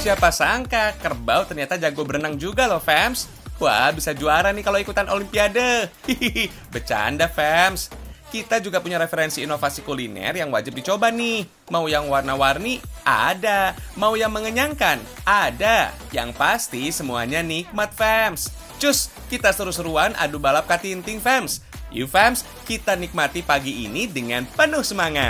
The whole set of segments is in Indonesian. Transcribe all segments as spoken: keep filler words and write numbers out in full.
Siapa sangka kerbau ternyata jago berenang juga loh, fams. Wah, bisa juara nih kalau ikutan olimpiade. Hihihi, bercanda, fams. Kita juga punya referensi inovasi kuliner yang wajib dicoba nih. Mau yang warna-warni? Ada. Mau yang mengenyangkan? Ada. Yang pasti semuanya nikmat, fams. Cus, kita seru-seruan adu balap katinting, fams. Yuk, fams, kita nikmati pagi ini dengan penuh semangat.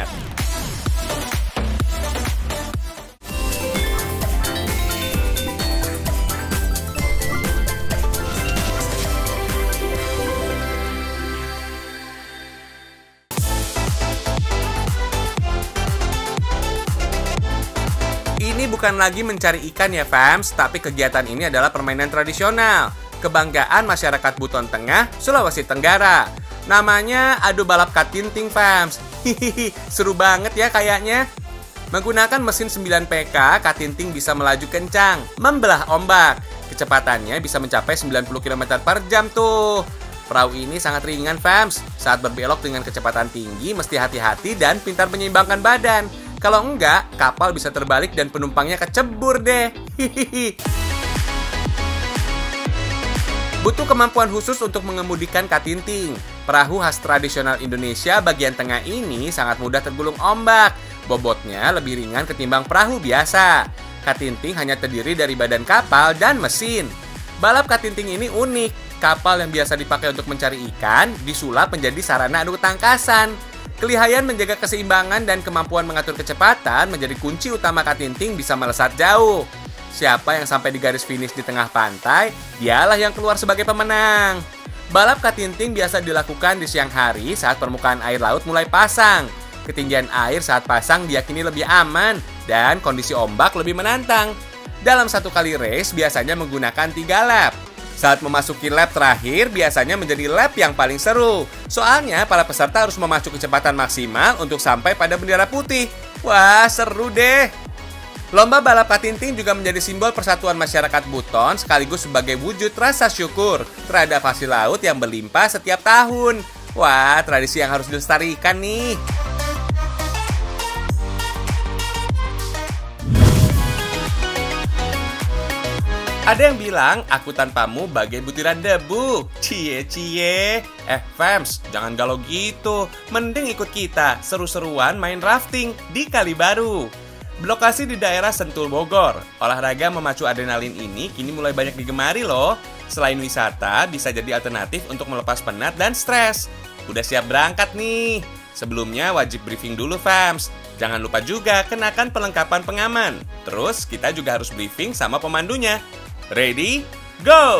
Ini bukan lagi mencari ikan ya, fams, tapi kegiatan ini adalah permainan tradisional. Kebanggaan masyarakat Buton Tengah, Sulawesi Tenggara. Namanya adu balap katinting, fams. Hihihi, seru banget ya kayaknya. Menggunakan mesin sembilan P K, katinting bisa melaju kencang, membelah ombak. Kecepatannya bisa mencapai sembilan puluh kilometer per jam tuh. Perahu ini sangat ringan, fams. Saat berbelok dengan kecepatan tinggi, mesti hati-hati dan pintar menyeimbangkan badan. Kalau enggak, kapal bisa terbalik dan penumpangnya kecebur deh. Hihihi. Butuh kemampuan khusus untuk mengemudikan katinting. Perahu khas tradisional Indonesia bagian tengah ini sangat mudah tergulung ombak. Bobotnya lebih ringan ketimbang perahu biasa. Katinting hanya terdiri dari badan kapal dan mesin. Balap katinting ini unik. Kapal yang biasa dipakai untuk mencari ikan disulap menjadi sarana adu ketangkasan. Kelihayan menjaga keseimbangan dan kemampuan mengatur kecepatan menjadi kunci utama katinting bisa melesat jauh. Siapa yang sampai di garis finish di tengah pantai, dialah yang keluar sebagai pemenang. Balap katinting biasa dilakukan di siang hari saat permukaan air laut mulai pasang. Ketinggian air saat pasang diyakini lebih aman dan kondisi ombak lebih menantang. Dalam satu kali race biasanya menggunakan tiga lap. Saat memasuki lap terakhir, biasanya menjadi lap yang paling seru. Soalnya, para peserta harus memacu kecepatan maksimal untuk sampai pada bendera putih. Wah, seru deh! Lomba balap katinting juga menjadi simbol persatuan masyarakat Buton sekaligus sebagai wujud rasa syukur terhadap hasil laut yang berlimpah setiap tahun. Wah, tradisi yang harus dilestarikan nih! Ada yang bilang, aku tanpamu bagai butiran debu. Cie-cie. Eh, fams, jangan galau gitu. Mending ikut kita, seru-seruan main rafting di Kali Baru. Berlokasi di daerah Sentul, Bogor. Olahraga memacu adrenalin ini kini mulai banyak digemari loh. Selain wisata, bisa jadi alternatif untuk melepas penat dan stres. Udah siap berangkat nih? Sebelumnya wajib briefing dulu, fams. Jangan lupa juga kenakan perlengkapan pengaman. Terus, kita juga harus briefing sama pemandunya. Ready? Go!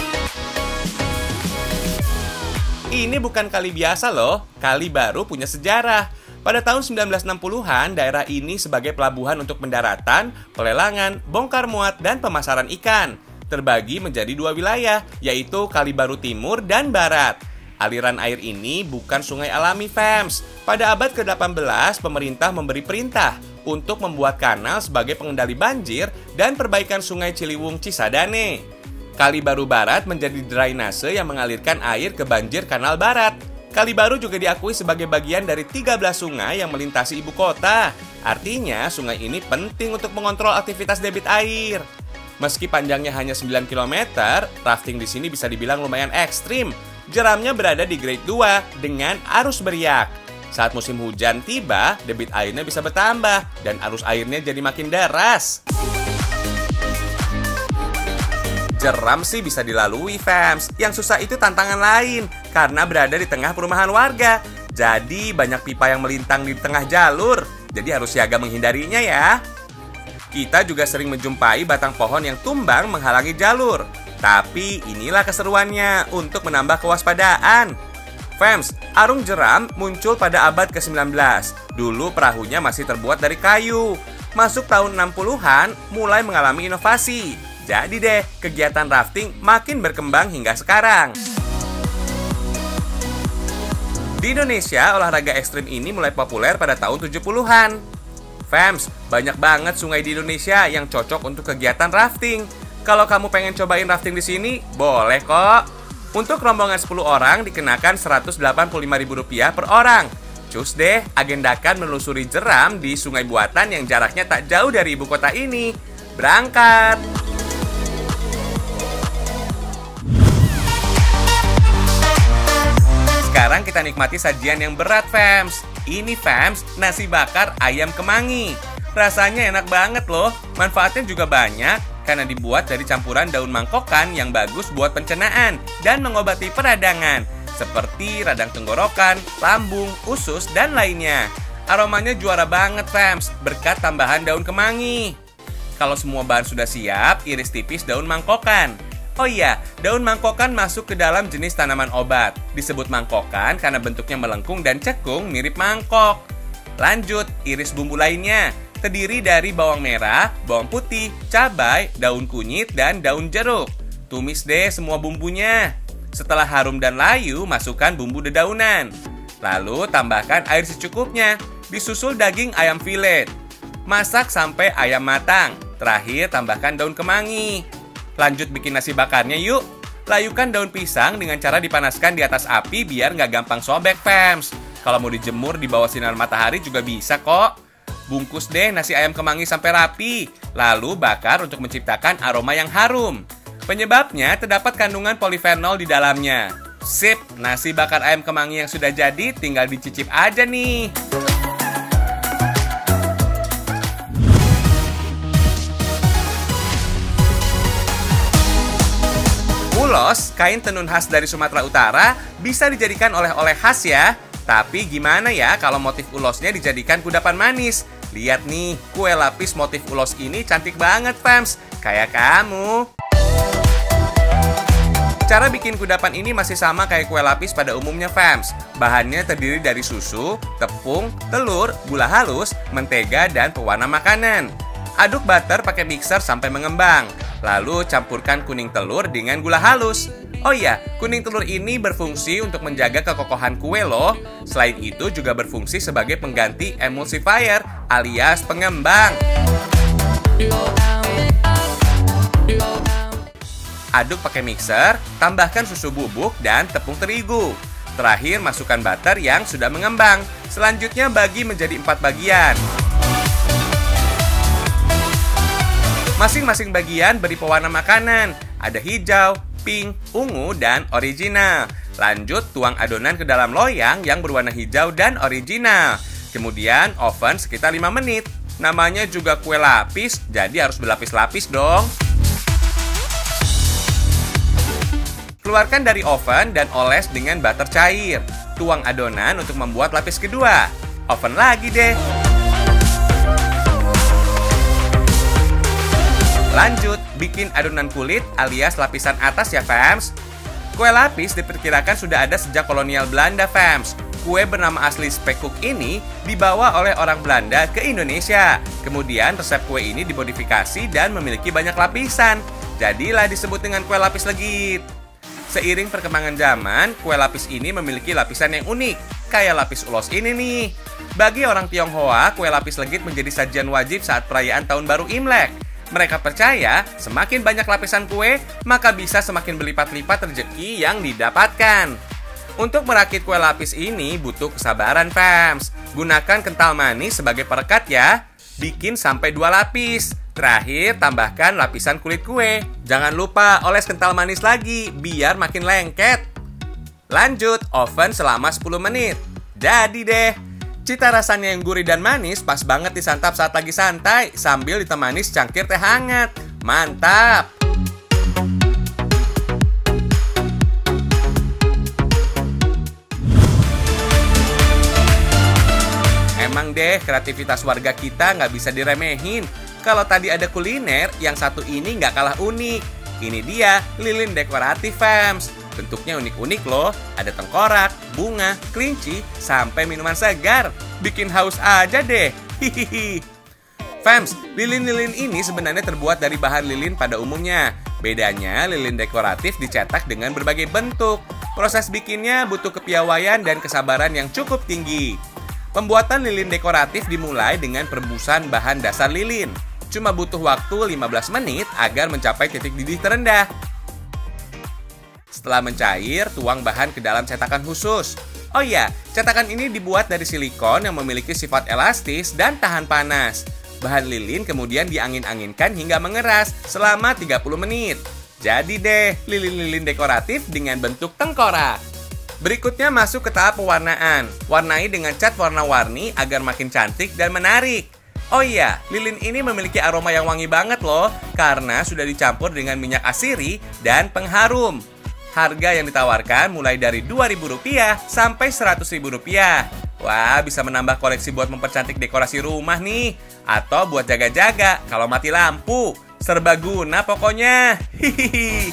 Ini bukan kali biasa loh, Kali Baru punya sejarah. Pada tahun sembilan belas enam puluhan, daerah ini sebagai pelabuhan untuk pendaratan, pelelangan, bongkar muat, dan pemasaran ikan. Terbagi menjadi dua wilayah, yaitu Kali Baru Timur dan Barat. Aliran air ini bukan sungai alami, fams. Pada abad ke delapan belas, pemerintah memberi perintah untuk membuat kanal sebagai pengendali banjir dan perbaikan sungai Ciliwung Cisadane. Kali Baru Barat menjadi drainase yang mengalirkan air ke banjir Kanal Barat. Kali Baru juga diakui sebagai bagian dari tiga belas sungai yang melintasi ibu kota. Artinya, sungai ini penting untuk mengontrol aktivitas debit air. Meski panjangnya hanya sembilan kilometer, rafting di sini bisa dibilang lumayan ekstrim. Jeramnya berada di grade dua dengan arus beriak. Saat musim hujan tiba, debit airnya bisa bertambah dan arus airnya jadi makin deras. Jeram sih bisa dilalui, fams. Yang susah itu tantangan lain karena berada di tengah perumahan warga. Jadi banyak pipa yang melintang di tengah jalur. Jadi harus siaga menghindarinya ya. Kita juga sering menjumpai batang pohon yang tumbang menghalangi jalur. Tapi inilah keseruannya untuk menambah kewaspadaan. Fams, arung jeram muncul pada abad ke sembilan belas. Dulu perahunya masih terbuat dari kayu. Masuk tahun enam puluhan, mulai mengalami inovasi. Jadi deh, kegiatan rafting makin berkembang hingga sekarang. Di Indonesia, olahraga ekstrim ini mulai populer pada tahun tujuh puluhan. Fams, banyak banget sungai di Indonesia yang cocok untuk kegiatan rafting. Kalau kamu pengen cobain rafting di sini, boleh kok. Untuk rombongan sepuluh orang dikenakan seratus delapan puluh lima ribu rupiah per orang. Cus deh, agendakan menelusuri jeram di sungai buatan yang jaraknya tak jauh dari ibu kota ini. berangkat! Sekarang kita nikmati sajian yang berat, fams. Ini, fams, nasi bakar ayam kemangi. Rasanya enak banget loh. Manfaatnya juga banyak karena dibuat dari campuran daun mangkokan yang bagus buat pencernaan dan mengobati peradangan, seperti radang tenggorokan, lambung, usus, dan lainnya. Aromanya juara banget, fams, berkat tambahan daun kemangi. Kalau semua bahan sudah siap, iris tipis daun mangkokan. Oh iya, daun mangkokan masuk ke dalam jenis tanaman obat. Disebut mangkokan karena bentuknya melengkung dan cekung mirip mangkok. Lanjut, iris bumbu lainnya. Terdiri dari bawang merah, bawang putih, cabai, daun kunyit, dan daun jeruk. Tumis deh semua bumbunya. Setelah harum dan layu, masukkan bumbu dedaunan. Lalu tambahkan air secukupnya. Disusul daging ayam filet. Masak sampai ayam matang. Terakhir tambahkan daun kemangi. Lanjut bikin nasi bakarnya yuk. Layukan daun pisang dengan cara dipanaskan di atas api biar nggak gampang sobek, fams. Kalau mau dijemur di bawah sinar matahari juga bisa kok. Bungkus deh nasi ayam kemangi sampai rapi. Lalu bakar untuk menciptakan aroma yang harum. Penyebabnya terdapat kandungan polifenol di dalamnya. Sip, nasi bakar ayam kemangi yang sudah jadi tinggal dicicip aja nih. Ulos, kain tenun khas dari Sumatera Utara, bisa dijadikan oleh-oleh khas ya. Tapi gimana ya kalau motif ulosnya dijadikan kudapan manis? Lihat nih, kue lapis motif ulos ini cantik banget, fams. Kayak kamu. Cara bikin kudapan ini masih sama kayak kue lapis pada umumnya, fams. Bahannya terdiri dari susu, tepung, telur, gula halus, mentega, dan pewarna makanan. Aduk butter pakai mixer sampai mengembang. Lalu campurkan kuning telur dengan gula halus. Oh iya, kuning telur ini berfungsi untuk menjaga kekokohan kue loh. Selain itu juga berfungsi sebagai pengganti emulsifier alias pengembang. Aduk pakai mixer, tambahkan susu bubuk dan tepung terigu. Terakhir masukkan butter yang sudah mengembang. Selanjutnya bagi menjadi empat bagian. Masing-masing bagian beri pewarna makanan. Ada hijau, pink, ungu, dan original. Lanjut tuang adonan ke dalam loyang yang berwarna hijau dan original. Kemudian oven sekitar lima menit. Namanya juga kue lapis, jadi harus berlapis-lapis dong. Keluarkan dari oven dan oles dengan butter cair. Tuang adonan untuk membuat lapis kedua. Oven lagi deh. Lanjut, bikin adonan kulit alias lapisan atas ya, fams. Kue lapis diperkirakan sudah ada sejak kolonial Belanda, fams. Kue bernama asli spekkoek ini dibawa oleh orang Belanda ke Indonesia. Kemudian resep kue ini dimodifikasi dan memiliki banyak lapisan. Jadilah disebut dengan kue lapis legit. Seiring perkembangan zaman, kue lapis ini memiliki lapisan yang unik, kayak lapis ulos ini nih. Bagi orang Tionghoa, kue lapis legit menjadi sajian wajib saat perayaan Tahun Baru Imlek. Mereka percaya semakin banyak lapisan kue, maka bisa semakin berlipat-lipat rezeki yang didapatkan. Untuk merakit kue lapis ini butuh kesabaran, fams. Gunakan kental manis sebagai perekat ya. Bikin sampai dua lapis. Terakhir, tambahkan lapisan kulit kue. Jangan lupa oles kental manis lagi, biar makin lengket. Lanjut, oven selama sepuluh menit. Jadi deh. Cita rasanya yang gurih dan manis pas banget disantap saat lagi santai sambil ditemani secangkir teh hangat. Mantap! Emang deh kreativitas warga kita nggak bisa diremehin. Kalau tadi ada kuliner, yang satu ini nggak kalah unik. Ini dia lilin dekoratif, fams. Bentuknya unik-unik loh, ada tengkorak, bunga, kelinci, sampai minuman segar. Bikin haus aja deh. Hihihi. Fams, lilin-lilin ini sebenarnya terbuat dari bahan lilin pada umumnya. Bedanya, lilin dekoratif dicetak dengan berbagai bentuk. Proses bikinnya butuh kepiawaian dan kesabaran yang cukup tinggi. Pembuatan lilin dekoratif dimulai dengan perebusan bahan dasar lilin. Cuma butuh waktu lima belas menit agar mencapai titik didih terendah. Setelah mencair, tuang bahan ke dalam cetakan khusus. Oh iya, cetakan ini dibuat dari silikon yang memiliki sifat elastis dan tahan panas. Bahan lilin kemudian diangin-anginkan hingga mengeras selama tiga puluh menit. Jadi deh, lilin-lilin dekoratif dengan bentuk tengkorak. Berikutnya masuk ke tahap pewarnaan. Warnai dengan cat warna-warni agar makin cantik dan menarik. Oh iya, lilin ini memiliki aroma yang wangi banget loh, karena sudah dicampur dengan minyak asiri dan pengharum. Harga yang ditawarkan mulai dari dua ribu rupiah sampai seratus ribu rupiah. Wah, bisa menambah koleksi buat mempercantik dekorasi rumah nih. Atau buat jaga-jaga kalau mati lampu. Serbaguna pokoknya. Hihihi.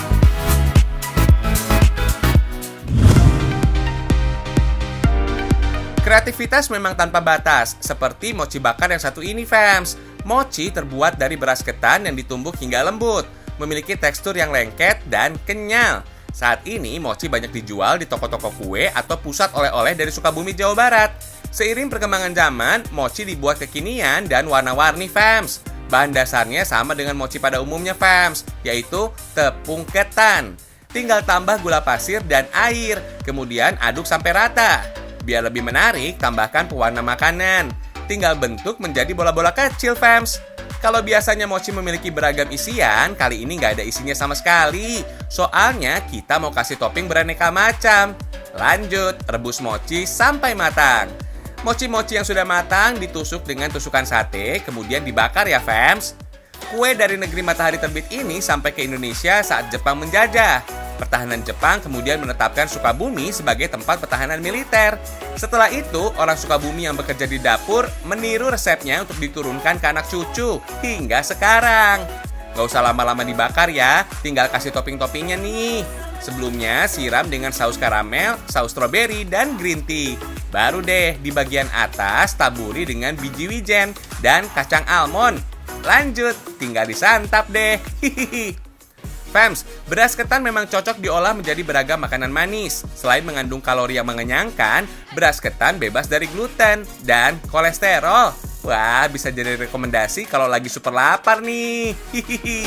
Kreativitas memang tanpa batas, seperti mochi bakar yang satu ini, fams. Mochi terbuat dari beras ketan yang ditumbuk hingga lembut, memiliki tekstur yang lengket dan kenyal. Saat ini, mochi banyak dijual di toko-toko kue atau pusat oleh-oleh dari Sukabumi, Jawa Barat. Seiring perkembangan zaman, mochi dibuat kekinian dan warna-warni, fams. Bahan dasarnya sama dengan mochi pada umumnya, fams, yaitu tepung ketan. Tinggal tambah gula pasir dan air, kemudian aduk sampai rata. Biar lebih menarik, tambahkan pewarna makanan. Tinggal bentuk menjadi bola-bola kecil, fams. Kalau biasanya mochi memiliki beragam isian, kali ini nggak ada isinya sama sekali. Soalnya kita mau kasih topping beraneka macam. Lanjut, rebus mochi sampai matang. Mochi-mochi yang sudah matang ditusuk dengan tusukan sate, kemudian dibakar ya, fams. Kue dari negeri matahari terbit ini sampai ke Indonesia saat Jepang menjajah. Pertahanan Jepang kemudian menetapkan Sukabumi sebagai tempat pertahanan militer. Setelah itu, orang Sukabumi yang bekerja di dapur meniru resepnya untuk diturunkan ke anak cucu hingga sekarang. Gak usah lama-lama dibakar ya, tinggal kasih topping-toppingnya nih. Sebelumnya siram dengan saus karamel, saus stroberi, dan green tea. Baru deh di bagian atas taburi dengan biji wijen dan kacang almond. Lanjut, tinggal disantap deh. Hihihi. Fams, beras ketan memang cocok diolah menjadi beragam makanan manis. Selain mengandung kalori yang mengenyangkan, beras ketan bebas dari gluten dan kolesterol. Wah, bisa jadi rekomendasi kalau lagi super lapar nih. Hihihi.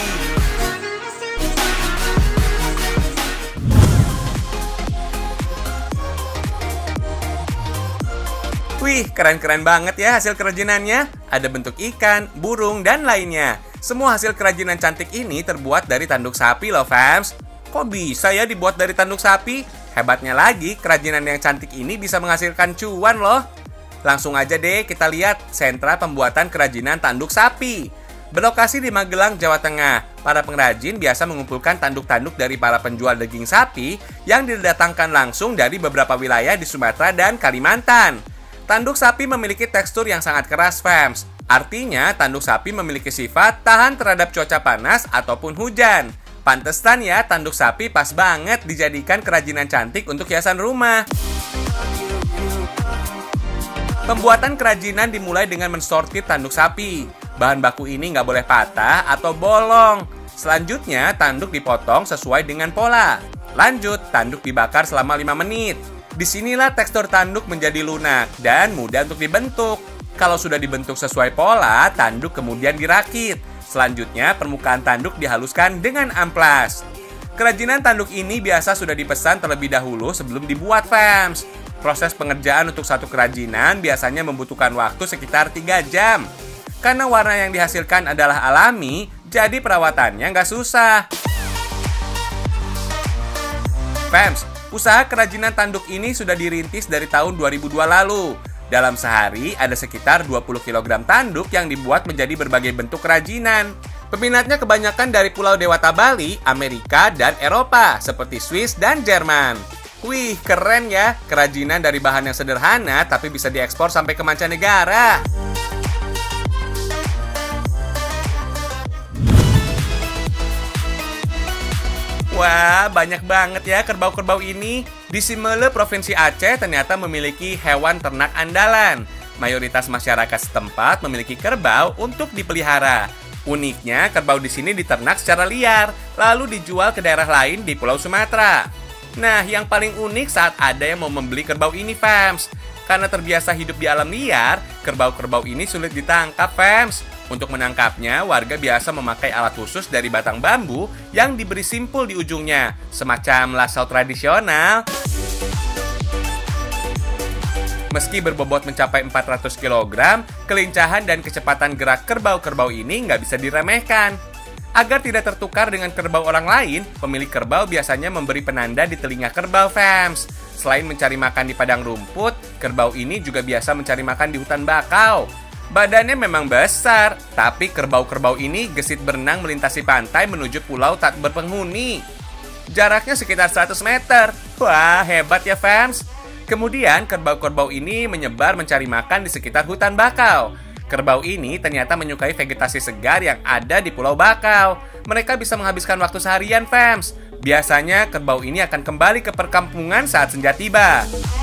Wih, keren-keren banget ya hasil kerajinannya. Ada bentuk ikan, burung, dan lainnya. Semua hasil kerajinan cantik ini terbuat dari tanduk sapi loh, fams. Kok bisa ya dibuat dari tanduk sapi? Hebatnya lagi, kerajinan yang cantik ini bisa menghasilkan cuan loh. Langsung aja deh kita lihat sentra pembuatan kerajinan tanduk sapi. Berlokasi di Magelang, Jawa Tengah, para pengrajin biasa mengumpulkan tanduk-tanduk dari para penjual daging sapi yang didatangkan langsung dari beberapa wilayah di Sumatera dan Kalimantan. Tanduk sapi memiliki tekstur yang sangat keras, fams. Artinya, tanduk sapi memiliki sifat tahan terhadap cuaca panas ataupun hujan. Pantesan ya, tanduk sapi pas banget dijadikan kerajinan cantik untuk hiasan rumah. Pembuatan kerajinan dimulai dengan mensortir tanduk sapi. Bahan baku ini nggak boleh patah atau bolong. Selanjutnya, tanduk dipotong sesuai dengan pola. Lanjut, tanduk dibakar selama lima menit. Disinilah tekstur tanduk menjadi lunak dan mudah untuk dibentuk. Kalau sudah dibentuk sesuai pola, tanduk kemudian dirakit. Selanjutnya, permukaan tanduk dihaluskan dengan amplas. Kerajinan tanduk ini biasa sudah dipesan terlebih dahulu sebelum dibuat, fams. Proses pengerjaan untuk satu kerajinan biasanya membutuhkan waktu sekitar tiga jam. Karena warna yang dihasilkan adalah alami, jadi perawatannya nggak susah. Fams, usaha kerajinan tanduk ini sudah dirintis dari tahun dua ribu dua lalu. Dalam sehari, ada sekitar dua puluh kilogram tanduk yang dibuat menjadi berbagai bentuk kerajinan. Peminatnya kebanyakan dari Pulau Dewata Bali, Amerika, dan Eropa, seperti Swiss dan Jerman. Wih, keren ya, kerajinan dari bahan yang sederhana tapi bisa diekspor sampai ke mancanegara. Wah, banyak banget ya kerbau-kerbau ini. Di Simele, Provinsi Aceh ternyata memiliki hewan ternak andalan. Mayoritas masyarakat setempat memiliki kerbau untuk dipelihara. Uniknya, kerbau di sini diternak secara liar, lalu dijual ke daerah lain di Pulau Sumatera. Nah, yang paling unik saat ada yang mau membeli kerbau ini, fams. Karena terbiasa hidup di alam liar, kerbau-kerbau ini sulit ditangkap, fams. Untuk menangkapnya, warga biasa memakai alat khusus dari batang bambu yang diberi simpul di ujungnya, semacam lasso tradisional. Meski berbobot mencapai empat ratus kilogram, kelincahan dan kecepatan gerak kerbau-kerbau ini nggak bisa diremehkan. Agar tidak tertukar dengan kerbau orang lain, pemilik kerbau biasanya memberi penanda di telinga kerbau, fams. Selain mencari makan di padang rumput, kerbau ini juga biasa mencari makan di hutan bakau. Badannya memang besar, tapi kerbau-kerbau ini gesit berenang melintasi pantai menuju pulau tak berpenghuni. Jaraknya sekitar seratus meter. Wah, hebat ya, fams. Kemudian, kerbau-kerbau ini menyebar mencari makan di sekitar hutan bakau. Kerbau ini ternyata menyukai vegetasi segar yang ada di Pulau Bakau. Mereka bisa menghabiskan waktu seharian, fams. Biasanya, kerbau ini akan kembali ke perkampungan saat senja tiba.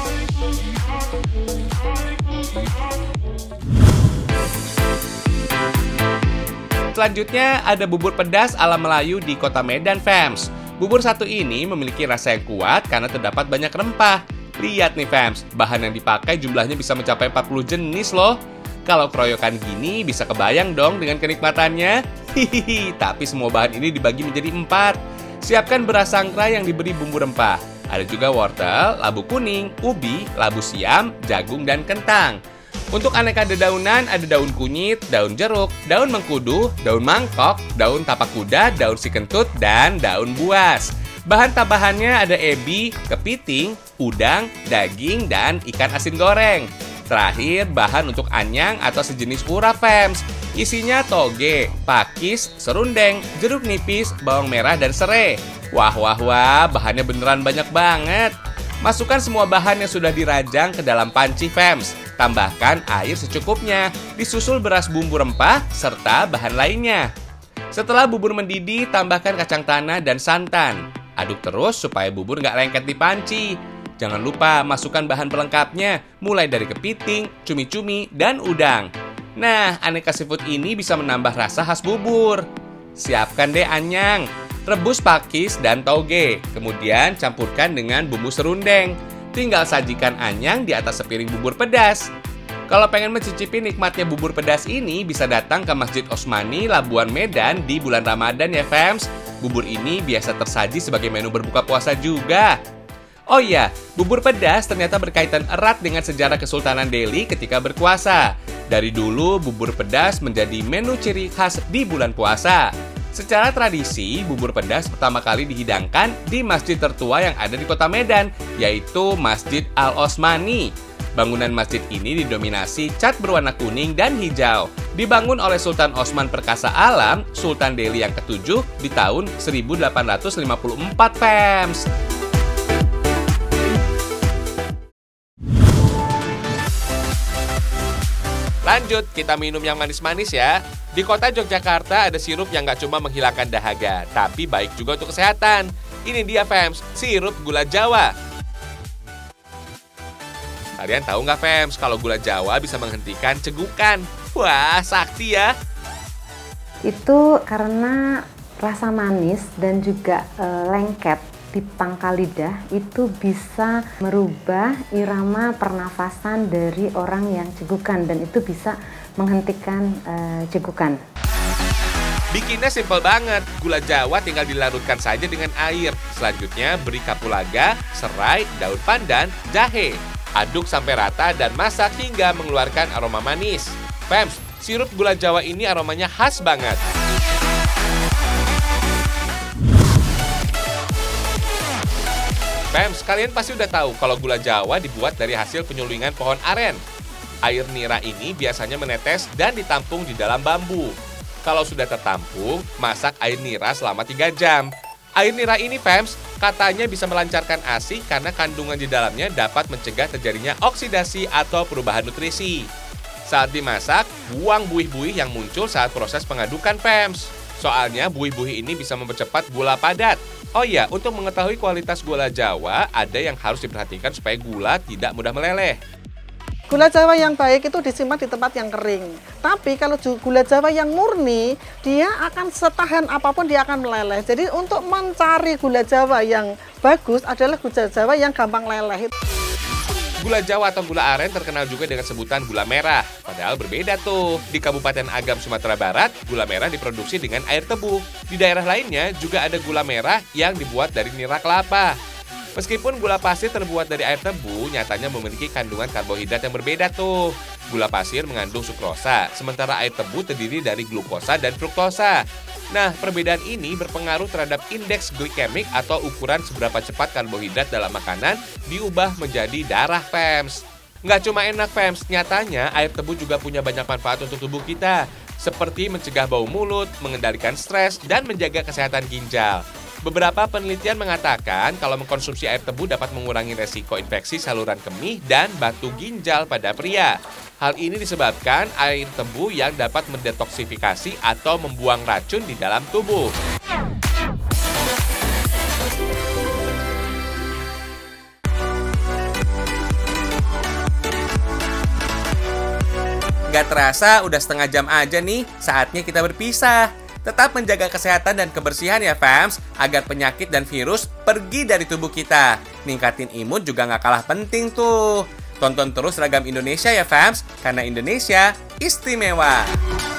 Selanjutnya, ada bubur pedas ala Melayu di kota Medan, fams. Bubur satu ini memiliki rasa yang kuat karena terdapat banyak rempah. Lihat nih, fams, bahan yang dipakai jumlahnya bisa mencapai empat puluh jenis loh. Kalau keroyokan gini bisa kebayang dong dengan kenikmatannya. Hihihi, tapi semua bahan ini dibagi menjadi empat. Siapkan beras sangra yang diberi bumbu rempah. Ada juga wortel, labu kuning, ubi, labu siam, jagung, dan kentang. Untuk aneka dedaunan ada daun kunyit, daun jeruk, daun mengkudu, daun mangkok, daun tapak kuda, daun si kentut, dan daun buas. Bahan tambahannya ada ebi, kepiting, udang, daging, dan ikan asin goreng. Terakhir, bahan untuk anyang atau sejenis urap, fams. Isinya toge, pakis, serundeng, jeruk nipis, bawang merah, dan serai. Wah, wah, wah, bahannya beneran banyak banget. Masukkan semua bahan yang sudah dirajang ke dalam panci, fams. Tambahkan air secukupnya, disusul beras bumbu rempah, serta bahan lainnya. Setelah bubur mendidih, tambahkan kacang tanah dan santan. Aduk terus supaya bubur nggak lengket di panci. Jangan lupa masukkan bahan pelengkapnya, mulai dari kepiting, cumi-cumi, dan udang. Nah, aneka seafood ini bisa menambah rasa khas bubur. Siapkan deh anyang, rebus pakis dan toge, kemudian campurkan dengan bumbu serundeng. Tinggal sajikan anyang di atas sepiring bubur pedas. Kalau pengen mencicipi nikmatnya bubur pedas ini, bisa datang ke Masjid Osmani, Labuan Medan di bulan Ramadan ya, fams. Bubur ini biasa tersaji sebagai menu berbuka puasa juga. Oh iya, bubur pedas ternyata berkaitan erat dengan sejarah Kesultanan Delhi ketika berkuasa. Dari dulu, bubur pedas menjadi menu ciri khas di bulan puasa. Secara tradisi, bubur pedas pertama kali dihidangkan di masjid tertua yang ada di kota Medan, yaitu Masjid Al-Osmani. Bangunan masjid ini didominasi cat berwarna kuning dan hijau. Dibangun oleh Sultan Osman Perkasa Alam, Sultan Delhi yang ketujuh di tahun seribu delapan ratus lima puluh empat, fams. Lanjut, kita minum yang manis-manis ya. Di kota Yogyakarta ada sirup yang nggak cuma menghilangkan dahaga, tapi baik juga untuk kesehatan. Ini dia, fams, sirup gula Jawa. Kalian tahu nggak, fams, kalau gula Jawa bisa menghentikan cegukan? Wah, sakti ya. Itu karena rasa manis dan juga e, lengket di pangkal lidah itu bisa merubah irama pernafasan dari orang yang cegukan dan itu bisa menghentikan e, cegukan. Bikinnya simpel banget, gula Jawa tinggal dilarutkan saja dengan air. Selanjutnya beri kapulaga, serai, daun pandan, jahe. Aduk sampai rata dan masak hingga mengeluarkan aroma manis. Fams, sirup gula Jawa ini aromanya khas banget. Fams, kalian pasti udah tahu kalau gula Jawa dibuat dari hasil penyulingan pohon aren. Air nira ini biasanya menetes dan ditampung di dalam bambu. Kalau sudah tertampung, masak air nira selama tiga jam. Air nira ini, fams, katanya bisa melancarkan A S I karena kandungan di dalamnya dapat mencegah terjadinya oksidasi atau perubahan nutrisi. Saat dimasak, buang buih-buih yang muncul saat proses pengadukan, fams. Soalnya buih-buih ini bisa mempercepat gula padat. Oh iya, untuk mengetahui kualitas gula Jawa, ada yang harus diperhatikan supaya gula tidak mudah meleleh. Gula Jawa yang baik itu disimpan di tempat yang kering. Tapi kalau gula Jawa yang murni, dia akan setahan apapun dia akan meleleh. Jadi untuk mencari gula Jawa yang bagus adalah gula Jawa yang gampang leleh. Gula Jawa atau gula aren terkenal juga dengan sebutan gula merah. Padahal berbeda tuh. Di Kabupaten Agam, Sumatera Barat, gula merah diproduksi dengan air tebu. Di daerah lainnya juga ada gula merah yang dibuat dari nira kelapa. Meskipun gula pasir terbuat dari air tebu, nyatanya memiliki kandungan karbohidrat yang berbeda tuh. Gula pasir mengandung sukrosa, sementara air tebu terdiri dari glukosa dan fruktosa. Nah, perbedaan ini berpengaruh terhadap indeks glikemik atau ukuran seberapa cepat karbohidrat dalam makanan diubah menjadi darah, Fems. Nggak cuma enak, Fems, nyatanya air tebu juga punya banyak manfaat untuk tubuh kita, seperti mencegah bau mulut, mengendalikan stres, dan menjaga kesehatan ginjal. Beberapa penelitian mengatakan kalau mengkonsumsi air tebu dapat mengurangi resiko infeksi saluran kemih dan batu ginjal pada pria. Hal ini disebabkan air tebu yang dapat mendetoksifikasi atau membuang racun di dalam tubuh. Gak terasa udah setengah jam aja nih, saatnya kita berpisah. Tetap menjaga kesehatan dan kebersihan ya, fams, agar penyakit dan virus pergi dari tubuh kita. Ningkatin imun juga gak kalah penting tuh. Tonton terus Ragam Indonesia ya, fams, karena Indonesia istimewa.